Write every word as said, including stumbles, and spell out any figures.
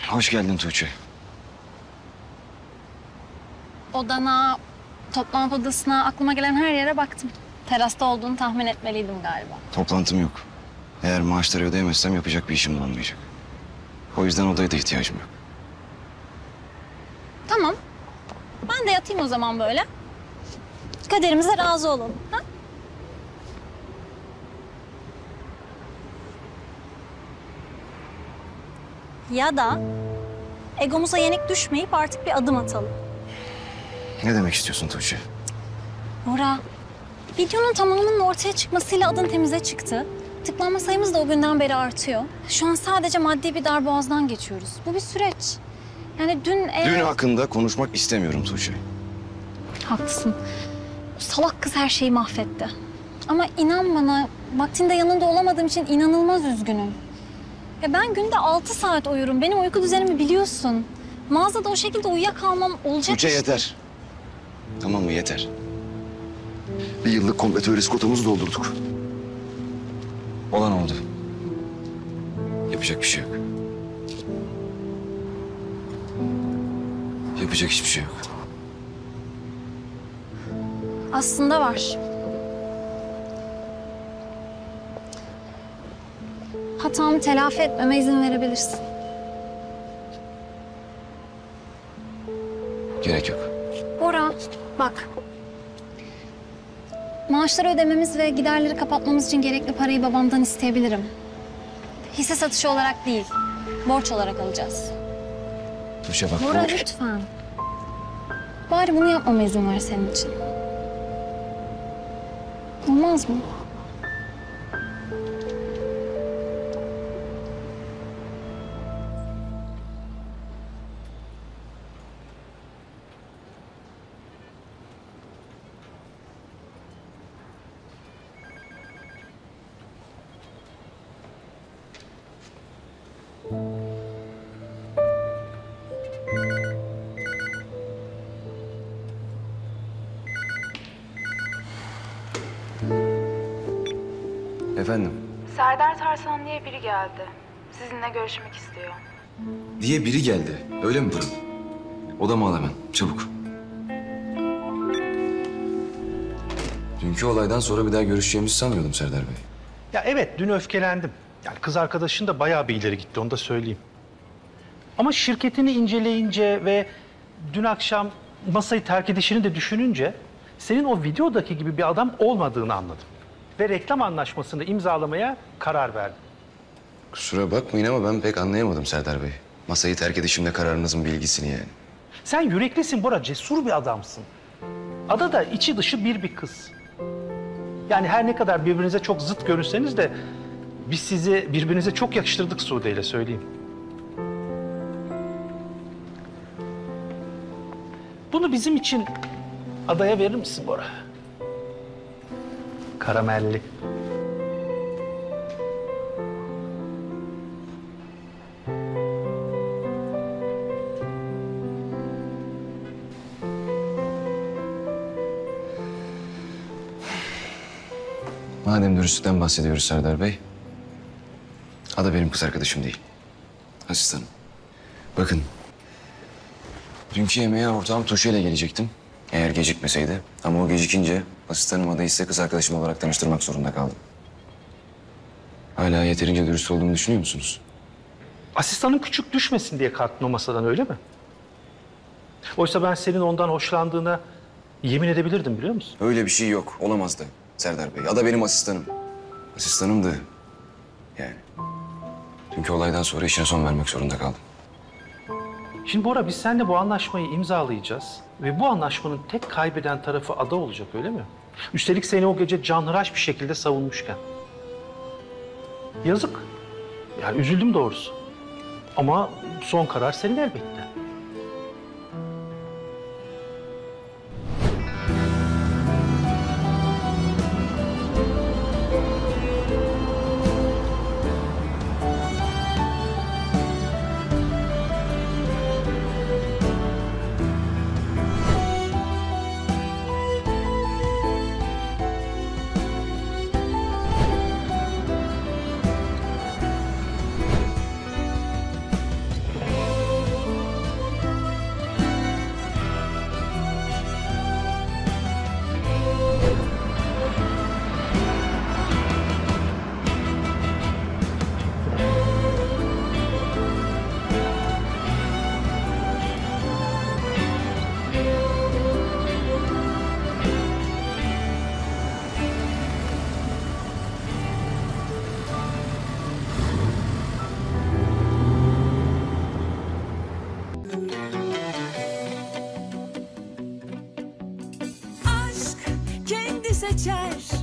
Hoş geldin Tuğçe. Odana, toplantı odasına, aklıma gelen her yere baktım. Terasta olduğunu tahmin etmeliydim galiba. Toplantım yok. Eğer maaşları ödeyemezsem yapacak bir işim olmayacak. O yüzden odaya da ihtiyacım yok. Tamam. Ben de yatayım o zaman böyle. Kaderimize razı olalım. Ha? Ya da egomuza yenik düşmeyip artık bir adım atalım. Ne demek istiyorsun Tuğçe? Bora, videonun tamamının ortaya çıkmasıyla adın temize çıktı. Tıklanma sayımız da o günden beri artıyor. Şu an sadece maddi bir darboğazdan geçiyoruz. Bu bir süreç. Yani dün eğer... Dün hakkında konuşmak istemiyorum Tuğçe. Haklısın. O salak kız her şeyi mahvetti. Ama inan bana, vaktinde yanında olamadığım için inanılmaz üzgünüm. Ya ben günde altı saat uyurum. Benim uyku düzenimi biliyorsun. Mağazada o şekilde uyuyakalmam olacak Tuğçe iş- yeter. Tamam mı yeter? Bir yıllık komple teorisi kotamızı doldurduk. Olan oldu. Yapacak bir şey yok. Yapacak hiçbir şey yok. Aslında var. Hatamı telafi etmeme izin verebilirsin. Gerek yok. Bora, bak. Maaşları ödememiz ve giderleri kapatmamız için gerekli parayı babamdan isteyebilirim. Hisse satışı olarak değil, borç olarak alacağız. Tuğçe bak. Bora bu- lütfen. Bari bunu yapmama izin ver senin için. Olmaz mı? Efendim? Serdar Tarsan diye biri geldi. Sizinle görüşmek istiyor. Diye biri geldi. Öyle mi Pırıl? Odama al hemen. Çabuk. Dünkü olaydan sonra bir daha görüşeceğimizi sanmıyordum Serdar Bey. Ya evet, dün öfkelendim. Yani kız arkadaşın da bayağı bir ileri gitti, onu da söyleyeyim. Ama şirketini inceleyince ve dün akşam masayı terk edişini de düşününce... senin o videodaki gibi bir adam olmadığını anladım. Ve reklam anlaşmasını imzalamaya karar verdim. Kusura bakmayın ama ben pek anlayamadım Serdar Bey. Masayı terk edişimle kararınızın bilgisini yani. Sen yüreklisin Bora, cesur bir adamsın. Ada da içi dışı bir bir kız. Yani her ne kadar birbirinize çok zıt görünseniz de... biz sizi birbirinize çok yakıştırdık Sude ile, söyleyeyim. Bunu bizim için Ada'ya verir misin Bora? Karamelli. Madem dürüstlükten bahsediyoruz Serdar Bey... Ada benim kız arkadaşım değil. Asistanım. Bakın... Dünkü yemeğe ortağım Tuğçe ile gelecektim. Eğer gecikmeseydi. Ama o gecikince asistanım Ada'yı size kız arkadaşım olarak tanıştırmak zorunda kaldım. Hala yeterince dürüst olduğumu düşünüyor musunuz? Asistanın küçük düşmesin diye kalktın o masadan, öyle mi? Oysa ben senin ondan hoşlandığına yemin edebilirdim, biliyor musun? Öyle bir şey yok. Olamazdı Serdar Bey. Ada benim asistanım. Asistanımdı. Yani. Dünkü olaydan sonra işine son vermek zorunda kaldım. Şimdi Bora, biz seninle bu anlaşmayı imzalayacağız. Ve bu anlaşmanın tek kaybeden tarafı Ada olacak, öyle mi? Üstelik seni o gece canhıraş bir şekilde savunmuşken. Yazık. Yani üzüldüm doğrusu. Ama son karar senin elbette. aşk kendi seçer.